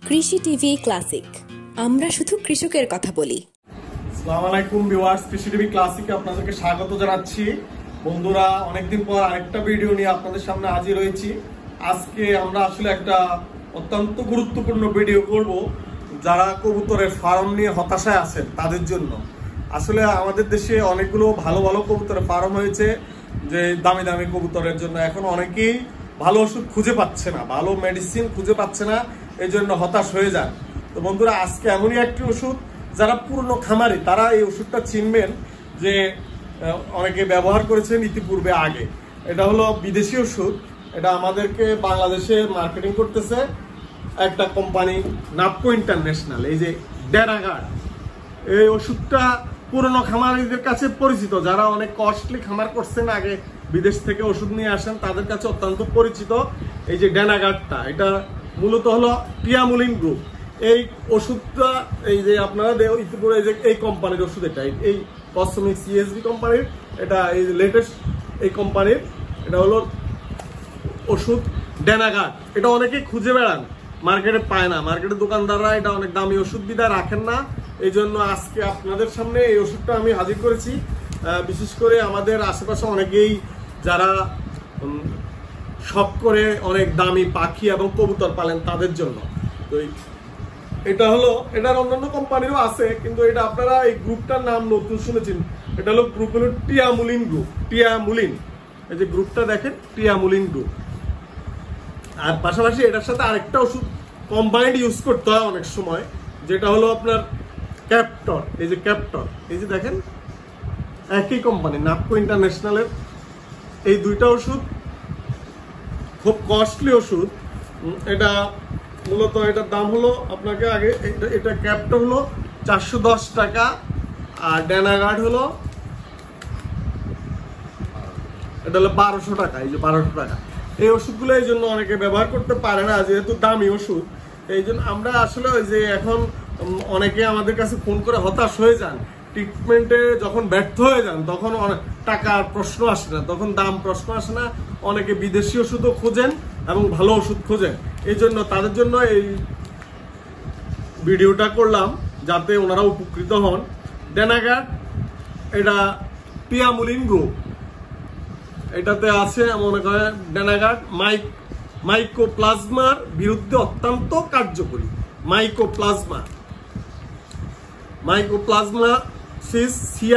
কৃষি TV classic, আমরা শুধু কৃষকের কথা বলি। আসসালামু আলাইকুম ভিউয়ার্স, কৃষি টিভি ক্লাসিকে আপনাদেরকে স্বাগত জানাচ্ছি। বন্ধুরা, অনেকদিন পর আরেকটা ভিডিও নিয়ে আপনাদের সামনে হাজির হয়েছি। আজকে আমরা আসলে একটা অত্যন্ত গুরুত্বপূর্ণ ভিডিও করব যারা কবুতরের ফার্ম নিয়ে হতাশায় আছেন তাদের জন্য। আসলে আমাদের দেশে অনেকগুলো ভালো ভালো কবুতরের ফার্ম হয়েছে, যে দামি দামি কবুতরের জন্য এখন অনেকেই ভালো ওষুধ খুঁজে পাচ্ছে না, ভালো মেডিসিন খুঁজে পাচ্ছে না, এই জন্য হতাশ হয়ে যান। তো বন্ধুরা, আজকে এমনই একটি ওষুধ যারা পুরনো খামারি তারা এই ওষুধটা চিনবেন, যে অনেকে ব্যবহার করেছেন ইতিপূর্বে আগে। এটা হলো বিদেশি ওষুধ, এটা আমাদেরকে বাংলাদেশে মার্কেটিং করতেছে একটা কোম্পানি নাপকো ইন্টারন্যাশনাল। এই যে ডেনাগার্ড, এই ওষুধটা পুরনো খামারিদের কাছে পরিচিত, যারা অনেক কস্টলি খামার করছেন আগে বিদেশ থেকে ওষুধ নিয়ে আসেন তাদের কাছে অত্যন্ত পরিচিত। এই যে ডেনাগার্ডটা, এটা মূলত হলো টিয়ামুলিন গ্রুপ। এই ওষুধটা এই যে আপনারা ইতিপূর্বে এই কোম্পানির ওষুধ, এটা এই কসমিক সিএসবি কোম্পানির, এটা এই লেটেস্ট এই কোম্পানির এটা হলো ওষুধ ডেনাগার্ড। এটা অনেকেই খুঁজে বেড়ান, মার্কেটে পায় না, মার্কেটের দোকানদাররা এটা অনেক দামি ওষুধ বিদায় রাখেন না। এই জন্য আজকে আপনাদের সামনে এই ওষুধটা আমি হাজির করেছি। বিশেষ করে আমাদের আশেপাশে অনেকেই যারা শখ করে অনেক দামি পাখি এবং কবুতর পালেন তাদের জন্য। তো এটা হলো, এটার অন্যান্য কোম্পানিরও আছে, কিন্তু এটা আপনারা এই গ্রুপটার নাম নতুন শুনেছেন। এটা হলো গ্রুপ হলো টিয়ামুলিন গ্রুপ, টিয়ামুলিন। এই যে গ্রুপটা দেখেন, টিয়ামুলিন গ্রুপ। আর পাশাপাশি এটার সাথে আরেকটা ওষুধ কম্বাইন্ড ইউজ করতে হয় অনেক সময়, যেটা হলো আপনার ক্যাপ্টর। এই যে ক্যাপ্টর, এই যে দেখেন একই কোম্পানি নাপকো ইন্টারন্যাশনালের এই দুইটা ওষুধ খুব কস্টলি ওষুধ। এটা মূলত এটার দাম হলো আপনাকে আগে এটা ক্যাপ্টর হলো 410 টাকা, আর ডেনাগার্ড হলো এটা হলো 1200 টাকা। এই যে 1200 টাকা। এই ওষুধগুলো এই জন্য অনেকে ব্যবহার করতে পারে না, যেহেতু দামি ওষুধ। এই জন্য আমরা আসলে ওই যে এখন অনেকে আমাদের কাছে ফোন করে হতাশ হয়ে যান, ট্রিটমেন্টে যখন ব্যর্থ হয়ে যান তখন টাকার প্রশ্ন আসে না, তখন দাম প্রশ্ন আসে না। অনেকে বিদেশি ওষুধও খোঁজেন এবং ভালো ওষুধ খোঁজেন, এই জন্য তাদের জন্য এই ভিডিওটা করলাম যাতে ওনারা উপকৃত হন। ডেনাগার্ড এটা টিয়ামুলিন গ্রুপ, এটাতে আছে মনে করেন ডেনাগার্ড মাইকোপ্লাজমার বিরুদ্ধে অত্যন্ত কার্যকরী। মাইকোপ্লাজমাসিস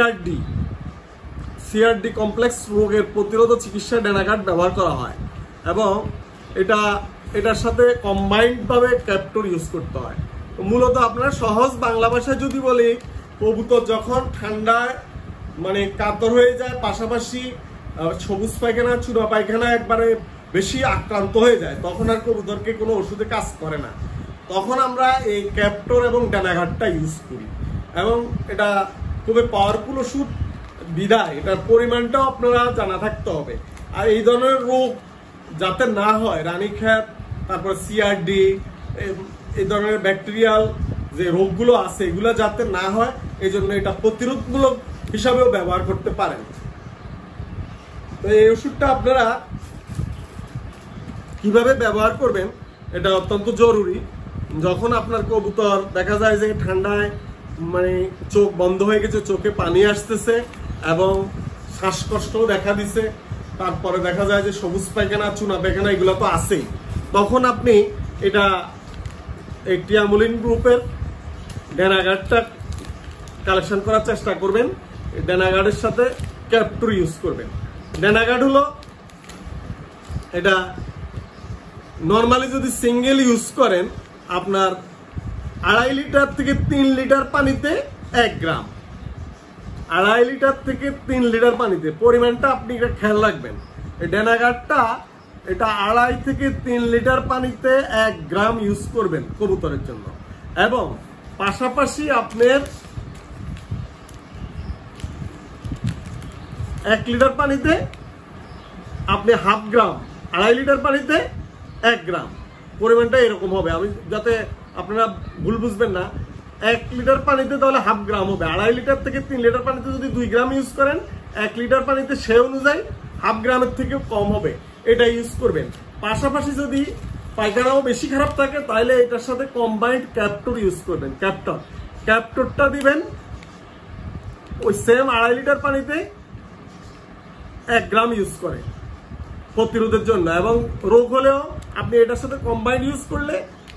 সিআরডি কমপ্লেক্স রোগের প্রতিরোধ চিকিৎসা ডেনাগার্ড ব্যবহার করা হয়, এবং এটার সাথে কম্বাইন্ড ভাবে ক্যাপ্টর ইউজ করতে হয়। মূলত আপনার সহজ বাংলা ভাষায় যদি বলি, কবুতর যখন ঠান্ডায় মানে কাতর হয়ে যায়, পাশাপাশি সবুজ পায়খানা চূড়া পায়খানা একবারে বেশি আক্রান্ত হয়ে যায়, তখন আর কবুতরকে কোনো ওষুধে কাজ করে না, তখন আমরা এই ক্যাপ্টর এবং ডেনাগার্ডটা ইউজ করি। এবং এটা খুবই পাওয়ারফুল ওষুধ বিদায় এটার পরিমাণটাও আপনারা জানা থাকতে হবে। আর এই ধরনের রোগ যাতে না হয়, রানীক্ষেত, তারপর সিআরডি, এই ধরনের ব্যাকটেরিয়াল যে রোগগুলো আছে এগুলো যাতে না হয়, এই জন্য এটা প্রতিরোধমূলক হিসাবেও ব্যবহার করতে পারেন। তো এই ওষুধটা আপনারা কিভাবে ব্যবহার করবেন এটা অত্যন্ত জরুরি। যখন আপনার কবুতর দেখা যায় যে ঠান্ডায় মানে চোখ বন্ধ হয়ে গেছে, চোখে পানি আসতেছে এবং শ্বাসকষ্টও দেখা দিছে, তারপরে দেখা যায় যে সবুজ পায়খানা চুনা পায়খানা এগুলো তো আছেই, তখন আপনি এটা এই টিয়ামুলিন গ্রুপের ডেনাগার্ডটা কালেকশন করার চেষ্টা করবেন। ডেনাগার্ডের সাথে ক্যাপ্টর ইউজ করবেন। ডেনাগার্ড হলো এটা নর্মালি যদি সিঙ্গেল ইউজ করেন আপনার 2.5 লিটার থেকে 3 লিটার পানিতে 1 গ্রাম, 2.5 লিটার থেকে 3 লিটার পানিতে, পরিমাণটা আপনি এটা খেয়াল রাখবেন। এই ডেনাগার্ডটা এটা 2.5 থেকে 3 লিটার পানিতে 1 গ্রাম ইউজ করবেন কবুতরের জন্য, এবং পাশাপাশি আপনার 1 লিটার পানিতে আপনি হাফ গ্রাম, 2.5 লিটার পানিতে 1 গ্রাম, পরিমাণটা এরকম হবে। আমি যাতে আপনারা ভুল বুঝবেন না, 1 লিটার পানিতে তাহলে হাফ গ্রাম হবে, 2.5 লিটার থেকে 3 লিটার পানিতে যদি 2 গ্রাম ইউজ করেন, 1 লিটার পানিতে সে অনুযায়ী হাফ গ্রামের থেকেও কম হবে, এটা ইউজ করবেন। পাশাপাশি যদি পায়খানাও বেশি খারাপ থাকে, তাইলে এটার সাথে কম্বাইন্ড ক্যাপ্টর ইউজ করবেন। ক্যাপ্টরটা দিবেন ওই সেম 2.5 লিটার পানিতে 1 গ্রাম ইউজ করে প্রতিরোধের জন্য, এবং রোগ হলেও আপনি এটার সাথে কম্বাইন্ড ইউজ করলে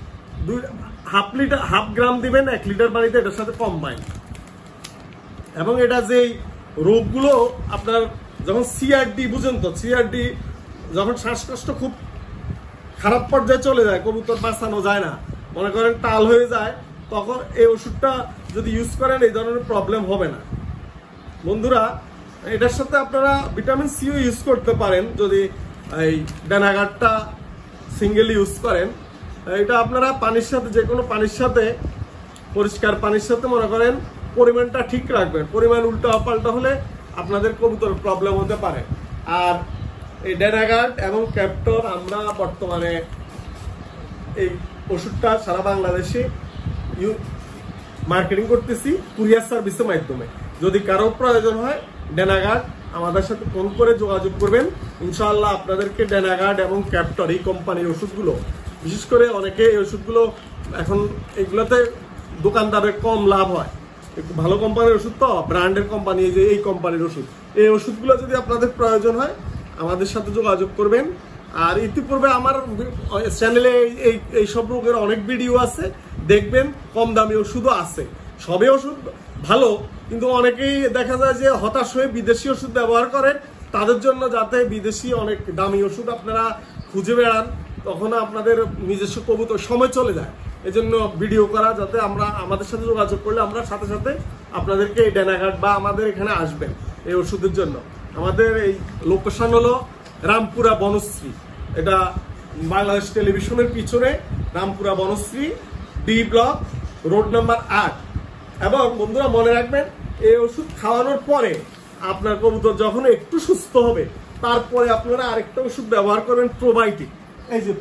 হাফ গ্রাম দিবেন 1 লিটার পানিতে এটার সাথে কম্বাইন্ড। এবং এটা যেই রোগগুলো আপনার যখন সিআরডি, বুঝেন তো, সিআরডি যখন শ্বাসকষ্ট খুব খারাপ পর্যায়ে চলে যায়, কবুতর বাঁচানো যায় না, মনে করেন টাল হয়ে যায়, তখন এই ওষুধটা যদি ইউজ করেন এই ধরনের প্রবলেম হবে না। বন্ধুরা, এটার সাথে আপনারা ভিটামিন সিও ইউজ করতে পারেন যদি এই ড্যানাগার্ডটা সিঙ্গেল ইউজ করেন। এটা আপনারা পানির সাথে, যে কোনো পানির সাথে, পরিষ্কার পানির সাথে মনে করেন পরিমাণটা ঠিক রাখবেন। পরিমাণ উল্টা পাল্টা হলে আপনাদের কবুতর প্রবলেম হতে পারে। আর এই ড্যানাগার্ড এবং ক্যাপ্টর আমরা বর্তমানে এই ওষুধটা সারা বাংলাদেশে মার্কেটিং করতেছি কুরিয়ার সার্ভিসের মাধ্যমে। যদি কারো প্রয়োজন হয় ড্যানাগার্ড আমাদের সাথে ফোন করে যোগাযোগ করবেন। ইনশাআল্লাহ আপনাদেরকে ড্যানাগার্ড এবং ক্যাপ্টর এই কোম্পানির ওষুধগুলো, বিশেষ করে অনেকে এই ওষুধগুলো এখন এগুলোতে দোকানদারের কম লাভ হয়, একটু ভালো কোম্পানির ওষুধ তো, ব্র্যান্ডের কোম্পানি, যে এই কোম্পানির ওষুধ, এই ওষুধগুলো যদি আপনাদের প্রয়োজন হয় আমাদের সাথে যোগাযোগ করবেন। আর ইতিপূর্বে আমার চ্যানেলে এই সব রোগের অনেক ভিডিও আছে, দেখবেন। কম দামি ওষুধও আছে, সবে ওষুধ ভালো, কিন্তু অনেকেই দেখা যায় যে হতাশ হয়ে বিদেশি ওষুধ ব্যবহার করেন। তাদের জন্য যাতে বিদেশি অনেক দামি ওষুধ আপনারা খুঁজে বেড়ান, তখন আপনাদের নিজস্ব কবুতর সময় চলে যায়। এজন্য ভিডিও করা, যাতে আমরা আমাদের সাথে যোগাযোগ করলে আমরা সাথে সাথে আপনাদেরকে এই ড্যানাগার্ড বা আমাদের এখানে আসবেন এই ওষুধের জন্য। আমাদের এই লোকেশন হলো রামপুরা বনশ্রী, এটা বাংলাদেশ টেলিভিশনের পিছনে Rampura Banasree, D block, road number 8। এবং বন্ধুরা মনে রাখবেন, এই ওষুধ খাওয়ানোর পরে আপনার কবুতর যখন একটু সুস্থ হবে, তারপরে আপনারা আরেকটা ওষুধ ব্যবহার করবেন, প্রোবায়োটিক। এই যে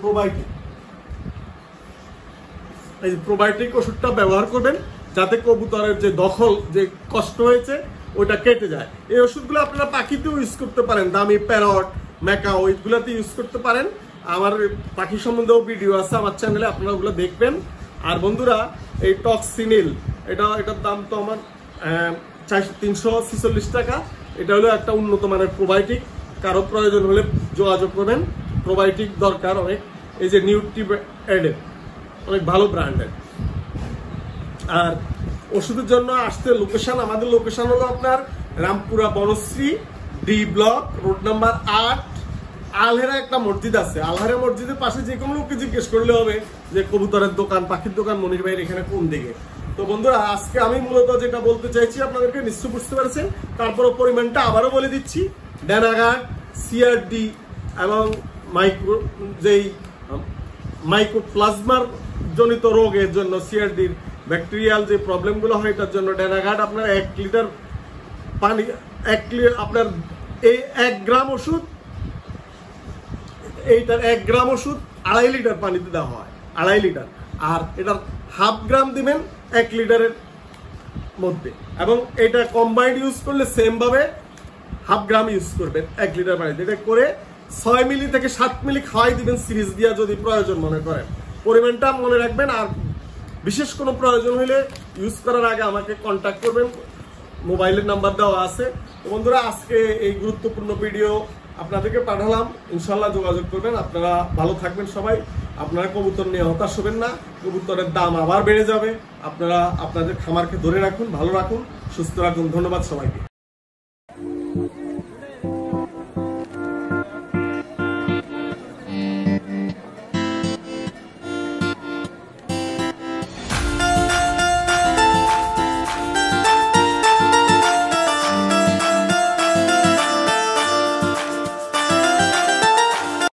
প্রোবায়োটিক ওষুধটা ব্যবহার করবেন, যাতে কবুতরের যে দখল, যে কষ্ট হয়েছে, ওইটা কেটে যায়। এই ওষুধগুলো আপনারা পাখিতেও ইউজ করতে পারেন, দামি প্যারট, ম্যাকাও, এইগুলাতে ইউজ করতে পারেন। আমার পাখি সম্বন্ধেও ভিডিও আছে আমার চ্যানেলে, আপনারা ওগুলো দেখবেন। আর বন্ধুরা, এই টক্সিনিল, এটার দাম তো আমার 346 টাকা। এটা হলো একটা উন্নত মানের প্রোবায়োটিক। কারো প্রয়োজন হলে যোগাযোগ করবেন, প্রোবায়োটিক দরকার অনেক। এই যে নিউট্রিএডের অনেক ভালো ব্র্যান্ডের। আর ওষুধের জন্য আসতে লোকেশন, আমাদের লোকেশন হলো আপনার Rampura Banasree, D block, road number 8। Alhera একটা মসজিদ আছে, আলহেরা মসজিদের পাশে যে কোনো লোককে জিজ্ঞেস করলে হবে যে কবুতরের দোকান, পাখির দোকান মনির ভাইয়ের এখানে কোন দিকে। তো বন্ধুরা, আজকে আমি মূলত যেটা বলতে চাইছি আপনাদেরকে নিশ্চয় বুঝতে পারছেন। তারপরে পরিমাণটা আবারও বলে দিচ্ছি। ড্যানাগার্ড, সিআরডি এবং মাইক্রোপ্লাজমার জনিত রোগের জন্য, সিআরডির ব্যাকটেরিয়াল যে প্রবলেমগুলো হয়, এটার জন্য ড্যানাগার্ড আপনার 1 লিটার পানি, আপনার এই 1 গ্রাম ওষুধ, এইটার 1 গ্রাম ওষুধ 2.5 লিটার পানিতে দেওয়া হয়, 2.5 লিটার। আর এটার হাফ গ্রাম দিবেন 1 লিটারের মধ্যে। এবং এটা কম্বাইন্ড ইউজ করলে সেম ভাবে হাফ গ্রাম ইউজ করবেন 1 লিটার পানিতে। এটা করে 6 মিলি থেকে 7 মিলি খাওয়াই দিবেন সিরিজ দিয়া, যদি প্রয়োজন মনে করেন। পরিমাণটা মনে রাখবেন। আর বিশেষ কোনো প্রয়োজন হলে ইউজ করার আগে আমাকে কন্ট্যাক্ট করবেন, মোবাইলের নাম্বার দেওয়া আছে। তো বন্ধুরা, আজকে এই গুরুত্বপূর্ণ ভিডিও আপনাদেরকে পাঠালাম, ইনশাল্লাহ যোগাযোগ করবেন। আপনারা ভালো থাকবেন সবাই। আপনারা কবুতর নিয়ে হতাশ হবেন না, কবুতরের দাম আবার বেড়ে যাবে। আপনারা আপনাদের খামারকে ধরে রাখুন, ভালো রাখুন, সুস্থ রাখুন। ধন্যবাদ সবাইকে।